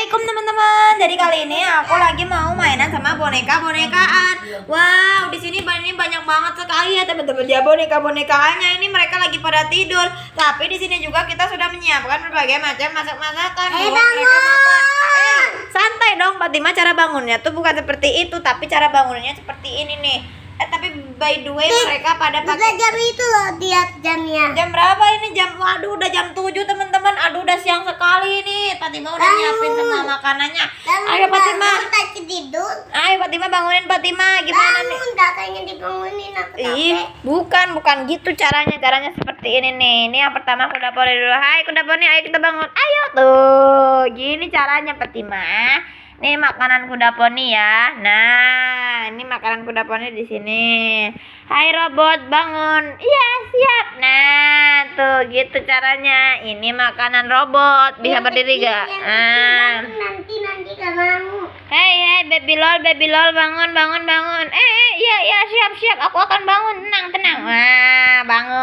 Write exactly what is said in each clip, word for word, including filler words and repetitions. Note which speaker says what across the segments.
Speaker 1: Assalamualaikum teman-teman. Jadi kali ini aku lagi mau mainan sama boneka-bonekaan. Wow, di sini ini banyak banget sekali ya teman-teman. Ya boneka-bonekaannya ini mereka lagi pada tidur. Tapi di sini juga kita sudah menyiapkan berbagai macam masak-masakan
Speaker 2: Eh,
Speaker 1: buat mereka makan. Eh, santai dong, Fatima. Cara bangunnya tuh bukan seperti itu, tapi cara bangunnya seperti ini nih. Eh tapi by the way mereka pada pakai
Speaker 2: jam itu loh, dia jamnya.
Speaker 1: Jam berapa ini? Jam waduh udah jam tujuh teman-teman. Aduh udah siang sekali nih. Fatima udah
Speaker 2: Bangun.
Speaker 1: nyiapin semua makanannya.
Speaker 2: Bangun,
Speaker 1: Ayo Fatima.
Speaker 2: bangun, tak tidur.
Speaker 1: Ayo Fatima bangunin Fatima. Gimana nih?
Speaker 2: Bangun, katanya dibangunin aku
Speaker 1: Ih,
Speaker 2: capek.
Speaker 1: bukan bukan gitu caranya. Caranya seperti ini nih. Ini yang pertama kuda poni dulu. Hai kuda poni, ayo kita bangun. Ayo tuh. Gini caranya Fatima. Nih makanan kuda poni ya. Nah, ini makanan kuda poni di sini. Hai robot, bangun. Iya, siap. Nah, tuh gitu caranya. Ini makanan robot. Bisa
Speaker 2: Yang
Speaker 1: berdiri
Speaker 2: kecil,
Speaker 1: gak?
Speaker 2: yang
Speaker 1: Ah.
Speaker 2: kecil, nanti nanti gak mau.
Speaker 1: Hei, hei, baby lol, baby lol, bangun, bangun, bangun. Eh, eh, iya, iya, siap, siap. Aku akan bangun. Tenang, tenang. Wah,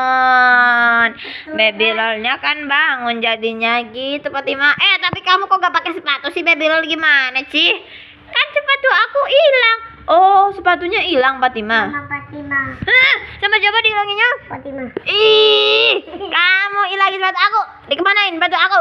Speaker 1: bangun. Baby lolnya kan bangun jadinya gitu, Fatima. Eh, tapi kamu kok gak pakai sepatu sih, baby lol? Gimana sih? Kan sepatu aku hilang. Oh, sepatunya hilang, Fatima.
Speaker 2: Sama Fatima.
Speaker 1: Hah, coba coba dihilanginnya.
Speaker 2: Fatima.
Speaker 1: Ih, kamu hilangin sepatu aku. Dikemanain sepatu aku?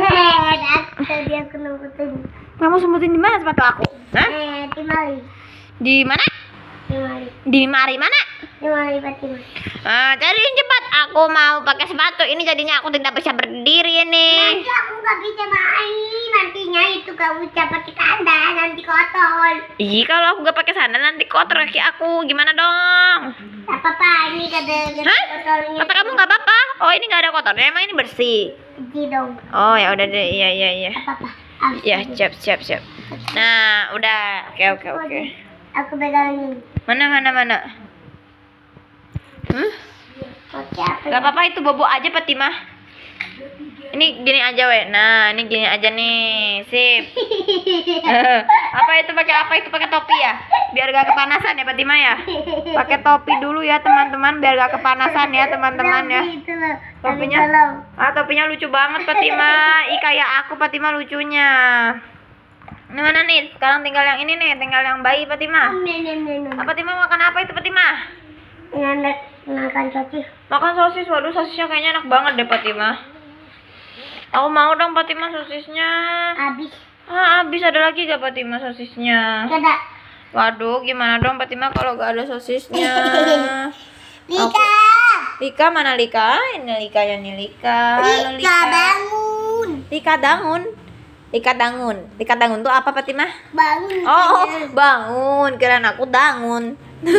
Speaker 2: Eh, tadi aku nembutin.
Speaker 1: Kamu sembutin di mana sepatu aku? Hah?
Speaker 2: Eh, Timali.
Speaker 1: Di mana?
Speaker 2: Timali.
Speaker 1: Di mari mana?
Speaker 2: Timali Fatima.
Speaker 1: Ah, cariin cepat. Aku mau pakai sepatu. Ini jadinya aku tidak bisa berdiri ini.
Speaker 2: Nanti aku gak bisa main. Nantinya itu kamu bisa pakai kandang. Nanti kotor.
Speaker 1: Ih, kalau aku gak pakai sandal nanti kotor kaki aku. Gimana dong?
Speaker 2: Gak apa-apa. Ini kata
Speaker 1: Hah?
Speaker 2: kotornya.
Speaker 1: Kata kamu nggak apa-apa? Oh, ini nggak ada kotornya. Emang ini bersih.
Speaker 2: Kecil dong.
Speaker 1: Oh, ya udah deh. Iya, iya, iya.
Speaker 2: Apa-apa. Aku-
Speaker 1: Ya, siap, siap, siap. Nah, udah. Oke, oke, oke.
Speaker 2: Aku pegangin.
Speaker 1: Mana, mana, mana? Hmm?
Speaker 2: Oke, apa?
Speaker 1: Gak apa-apa, itu bobo aja, Fatima. Ini gini aja, we. Nah, ini gini aja nih. Sip. Apa itu pakai apa itu pakai topi ya? Biar gak kepanasan ya, Fatima ya. Pakai topi dulu ya, teman-teman, biar gak kepanasan ya, teman-teman ya.
Speaker 2: Itu loh.
Speaker 1: Topinya.
Speaker 2: Tapi tolong.
Speaker 1: Ah, topinya lucu banget, Fatima. Ih, kayak aku, Fatima, lucunya. Ini mana nih? Sekarang tinggal yang ini nih, tinggal yang bayi, Fatima.
Speaker 2: Minum-minum.
Speaker 1: Ah, Fatima makan apa itu, Fatima?
Speaker 2: Enak makan sosis.
Speaker 1: Makan sosis. Waduh, sosisnya kayaknya enak banget deh, Fatima. Aku mau dong, Fatima, sosisnya.
Speaker 2: Habis.
Speaker 1: Ah, habis. Ada lagi gak, Fatima, sosisnya?
Speaker 2: Tidak.
Speaker 1: Waduh, gimana dong, Fatima, kalau gak ada sosisnya?
Speaker 2: Lika.
Speaker 1: Lika, mana Lika? Ini Likanya nih, Lika. Halo,
Speaker 2: Lika bangun.
Speaker 1: Lika dangun. Lika dangun. Lika dangun tuh apa, Fatima?
Speaker 2: Bangun.
Speaker 1: Oh,
Speaker 2: Lika.
Speaker 1: bangun. Kirain aku dangun.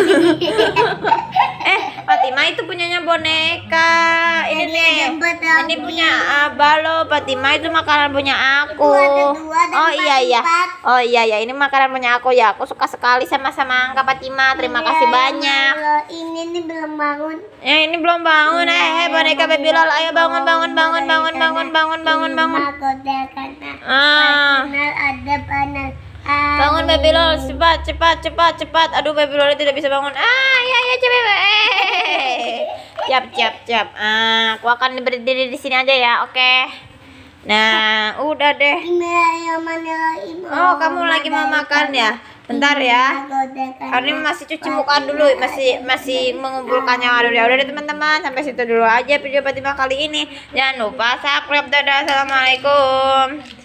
Speaker 1: Eh, Fatima itu punyanya boneka. Ini
Speaker 2: Jadi
Speaker 1: nih.
Speaker 2: ada buat aku.
Speaker 1: Ini punya Abah loh, Fatima. Itu makanan punya aku.
Speaker 2: Itu ada dua dan
Speaker 1: Oh iya iya.
Speaker 2: empat.
Speaker 1: Oh iya ya. Ini makanan punya aku ya. Aku suka sekali sama semangka, Fatima. Terima kasih
Speaker 2: Iya,
Speaker 1: banyak.
Speaker 2: kalau ini nih belum bangun.
Speaker 1: Eh, ini belum bangun. Eh, eh, boneka baby lol. Ayo bangun, bangun, bangun, bangun, bangun, bangun, bangun, bangun. Ah.
Speaker 2: Panel ada panel.
Speaker 1: Bangun baby lol, cepat, cepat, cepat, cepat. Aduh, baby lol tidak bisa bangun. Ah, ya ya cepet. Eh. Siap, siap, siap. Ah, aku akan berdiri di sini aja ya. Oke. Nah, udah deh. Oh, kamu lagi mau makan ya? Bentar ya. Karena ini masih cuci muka dulu, masih masih mengumpulkan nyawa dulu. Ya udah deh teman-teman, sampai situ dulu aja video Fatima kali ini. Jangan lupa subscribe. Dadah, assalamualaikum.